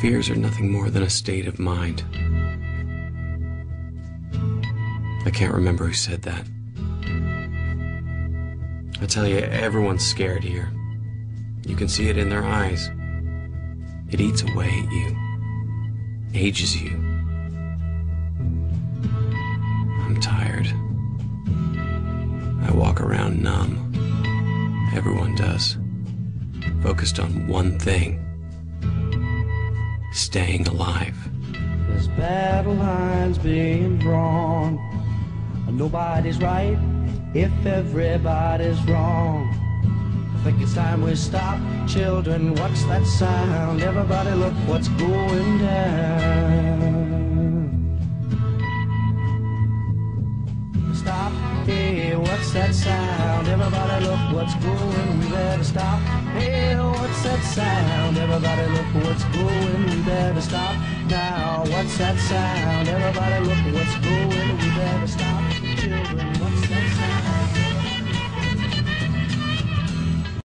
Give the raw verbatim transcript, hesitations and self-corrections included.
Fears are nothing more than a state of mind. I can't remember who said that. I tell you, everyone's scared here. You can see it in their eyes. It eats away at you, ages you. I'm tired. I walk around numb. Everyone does. Focused on one thing. Staying alive. There's battle lines being drawn. Nobody's right if everybody's wrong. I think it's time we stop. Children, what's that sound? Everybody look what's going down. Stop, hey, what's that sound? Everybody look what's going. We better stop. Hey, what's that sound? Everybody look what's going. We better stop now. What's that sound? Everybody look what's going. We better stop.